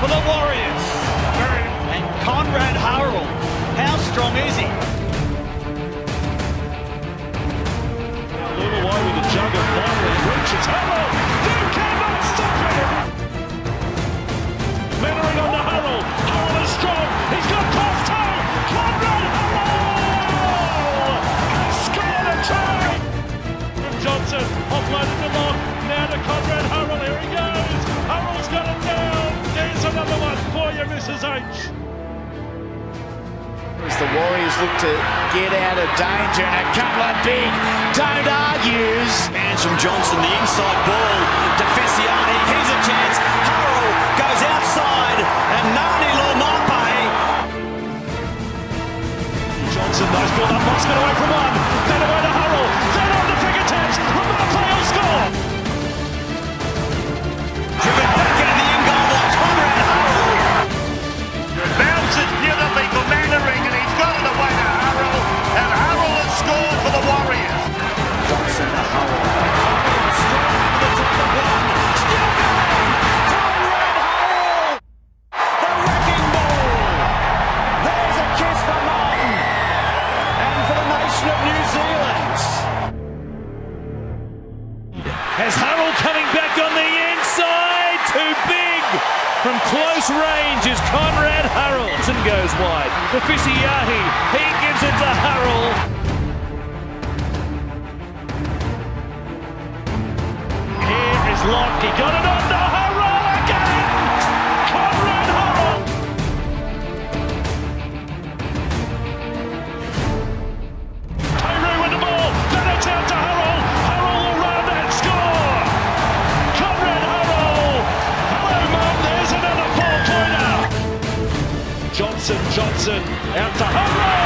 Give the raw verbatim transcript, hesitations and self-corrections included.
for the Warriors. And Konrad Hurrell, how strong is he? A little away with the juggle, finally reaches Hurrell. You cannot stop him! Mentoring on the Hurrell. Hurrell is strong. He's got past toe. Konrad Hurrell has scored a try. From Johnson, offloaded the long. Now to Konrad Hurrell. Here he goes. Hurrell's got it down. There's another one for you, Missus H. As the Warriors look to get out of danger, and a couple of big don't argues. Hands from Johnson, the inside ball to Fessiani. Here's a chance. Hurrell goes outside, and Nani Lomape. Johnson, nice ball up, Moss got away from one. Then away to Hurrell. Then on to fingertips. Lomape will score. Driven back into the end goal by Konrad Hurrell. Bounces beautifully for Mannering, and he's got it away to Hurrell, and Hurrell has scored for the Warriors. Johnson to Hurrell. Hurrell strong over the top of one. Still going. Konrad Hurrell. The wrecking ball. There's a kiss for Martin. And for the nation of New Zealand. As Hurrell coming back on the inside. Too big. From close range is Konrad Hurrell. And goes wide. The Fessiani. He gives it to Hurrell. Here is Locke. He got it on to Hurrell again. Konrad Hurrell. Tayroo with the ball. Then it's out to Hurrell. Hurrell will run and score. Konrad Hurrell. Hello, Mum. There's another four-pointer. Johnson, Johnson, out to Hurrell!